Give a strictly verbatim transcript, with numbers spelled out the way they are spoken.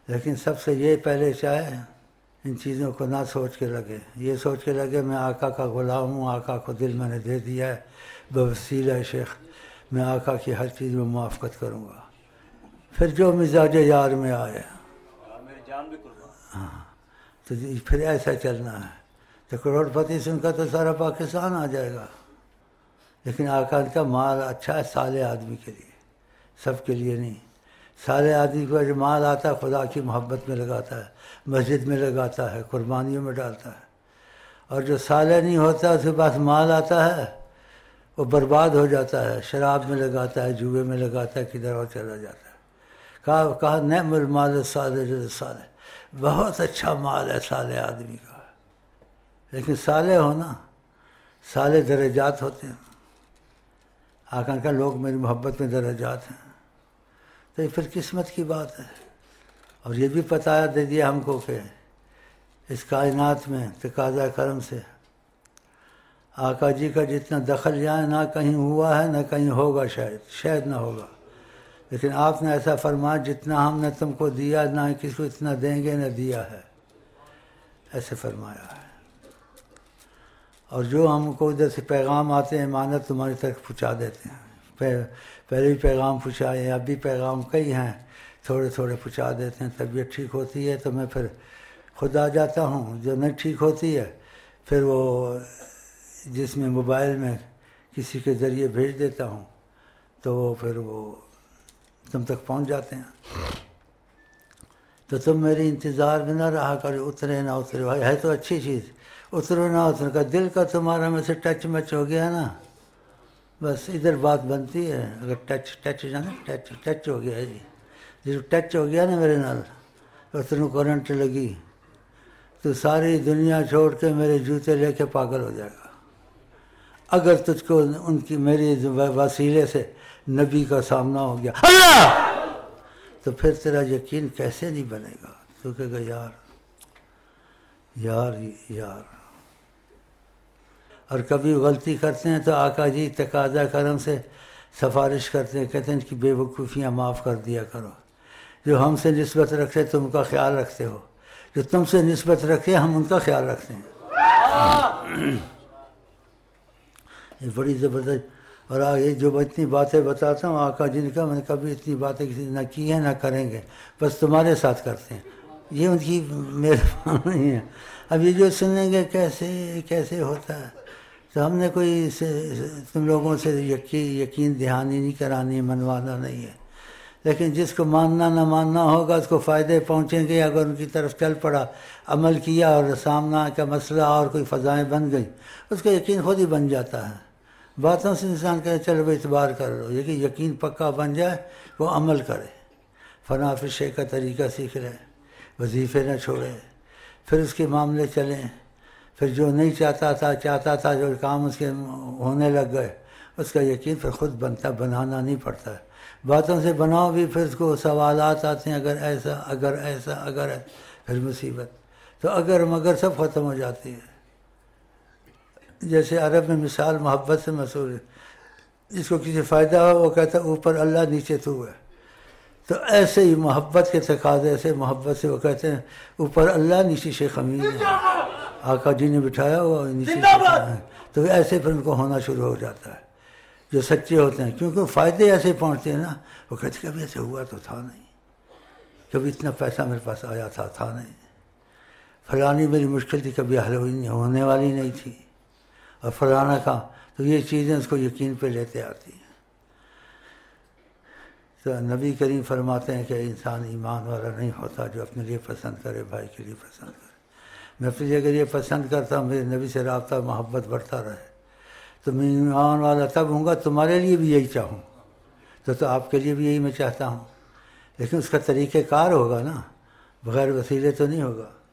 لیکن سب سے یہ پہلے چاہے ان چیزوں کو نہ سوچ کے لگے، یہ سوچ کے لگے میں آقا کا غلام ہوں، آقا کو دل میں نے دے دیا ہے، بوسیلہ شیخ میں آقا کی ہر چیز میں موافقت کروں گا، پھر جو مزاج یار میں آئے ہاں تو پھر ایسا چلنا ہے تو کروڑ پتی سے ان کا تو سارا پاکستان آ جائے گا، لیکن آقا کا مال اچھا ہے صالح آدمی کے لیے، سب کے لیے نہیں۔ صالح آدمی کو جو مال آتا ہے خدا کی محبت میں لگاتا ہے، مسجد میں لگاتا ہے، قربانیوں میں ڈالتا ہے، اور جو صالح نہیں ہوتا اس کے پاس مال آتا ہے وہ برباد ہو جاتا ہے، شراب میں لگاتا ہے، جوئے میں لگاتا ہے، کدھر اور چلا جاتا ہے۔ کہا کہا نعم المال صالح جو صالح، بہت اچھا مال ہے صالح آدمی کا، لیکن صالح ہونا، صالح درجات ہوتے ہیں، آقا کا لوگ میری محبت میں درجات ہیں، تو یہ پھر قسمت کی بات ہے۔ اور یہ بھی پتہ دے دیا ہم کو کہ اس کائنات میں تقاضا کرم سے آقا جی کا جتنا دخل یہاں نہ کہیں ہوا ہے نہ کہیں ہوگا، شاید شاید نہ ہوگا، لیکن آپ نے ایسا فرمایا جتنا ہم نے تم کو دیا نہ کسی کو اتنا دیں گے نہ دیا ہے، ایسے فرمایا ہے۔ اور جو ہم کو ادھر سے پیغام آتے ہیں امانت تمہاری طرف پہنچا دیتے ہیں، پہلے بھی پیغام پہنچائے، اب بھی پیغام کئی ہیں، تھوڑے تھوڑے پہنچا دیتے ہیں۔ طبیعت ٹھیک ہوتی ہے تو میں پھر خود آ جاتا ہوں، جو نہیں ٹھیک ہوتی ہے پھر وہ جس میں موبائل میں کسی کے ذریعے بھیج دیتا ہوں تو وہ پھر وہ تم تک پہنچ جاتے ہیں۔ تو تم میری انتظار میں نہ رہا کرو، اترے نہ اترے، بھائی ہے تو اچھی چیز، اترو نہ اترو کا دل کا تمہارا میں سے ٹچ مچ ہو گیا نا، بس ادھر بات بنتی ہے۔ اگر ٹچ ٹچ جانا ٹچ ٹچ ہو گیا ہے جی، جب ٹچ ہو گیا نا میرے نال، اتنوں کرنٹ لگی تو ساری دنیا چھوڑ کے میرے جوتے لے کے پاگل ہو جائے گا۔ اگر تجھ کو ان کی میری وسیلے سے نبی کا سامنا ہو گیا اللہ، تو پھر تیرا یقین کیسے نہیں بنے گا؟ تو کہے گا یار یار یار۔ اور کبھی غلطی کرتے ہیں تو آقا جی تقاضا کرم سے سفارش کرتے ہیں، کہتے ہیں ان کی بے وقوفیاں معاف کر دیا کرو، جو ہم سے نسبت رکھتے تم کا خیال رکھتے ہو، جو تم سے نسبت رکھے ہم ان کا خیال رکھتے ہیں۔ یہ بڑی زبردست۔ اور آگے جو اتنی باتیں بتاتا ہوں آقا جی نے کہا میں نے کبھی اتنی باتیں کسی نہ کی ہیں نہ کریں گے، بس تمہارے ساتھ کرتے ہیں، یہ ان کی مہربانی نہیں ہے۔ اب یہ جو سنیں گے کیسے کیسے ہوتا ہے، تو ہم نے کوئی تم لوگوں سے یقین یقین دہانی نہیں کرانی، منوانا نہیں ہے، لیکن جس کو ماننا نہ ماننا ہوگا اس کو فائدے پہنچیں گے۔ اگر ان کی طرف چل پڑا، عمل کیا اور سامنا کا مسئلہ اور کوئی فضائیں بن گئی، اس کا یقین خود ہی بن جاتا ہے۔ باتوں سے انسان کہے چلو بھائی اعتبار کر لو، لیکن یقین پکا بن جائے وہ عمل کرے، فنا فشے کا طریقہ سیکھ لے، وظیفے نہ چھوڑے، پھر اس کے معاملے چلیں، پھر جو نہیں چاہتا تھا چاہتا تھا جو کام اس کے ہونے لگ گئے، اس کا یقین پھر خود بنتا، بنانا نہیں پڑتا ہے۔ باتوں سے بناؤ بھی پھر اس کو سوالات آتے ہیں، اگر ایسا اگر ایسا اگر ایسا، پھر مصیبت، تو اگر مگر سب ختم ہو جاتی ہے۔ جیسے عرب میں مثال محبت سے مشہور ہے، جس کو کسی فائدہ ہو وہ کہتا ہے اوپر اللہ نیچے تو ہے، تو ایسے ہی محبت کے تقاضے سے محبت سے وہ کہتے ہیں اوپر اللہ نیچے شیخ امین ہے، آقا جی نے بٹھایا ہوا نیچے شیخ امین ہے، تو ایسے پھر ان کو ہونا شروع ہو جاتا ہے جو سچے ہوتے ہیں، کیونکہ فائدے ایسے پہنچتے ہیں نا، وہ کہتے ہیں کبھی ایسے ہوا تو تھا نہیں، کبھی اتنا پیسہ میرے پاس آیا تھا تھا نہیں، فلانی میری مشکل تھی کبھی حل ہوئی نہیں، ہونے والی نہیں تھی، اور فلانا کا، تو یہ چیزیں اس کو یقین پہ لیتے آتی ہیں۔ تو نبی کریم فرماتے ہیں کہ انسان ایمان والا نہیں ہوتا جو اپنے لیے پسند کرے بھائی کے لیے پسند کرے۔ میں اپنے لیے اگر یہ پسند کرتا ہوں میرے نبی سے رابطہ محبت بڑھتا رہے تو میں ایمان والا تب ہوں گا، تمہارے لیے بھی یہی چاہوں تو تو آپ کے لیے بھی یہی میں چاہتا ہوں، لیکن اس کا طریقہ کار ہوگا نا، بغیر وسیلے تو نہیں ہوگا۔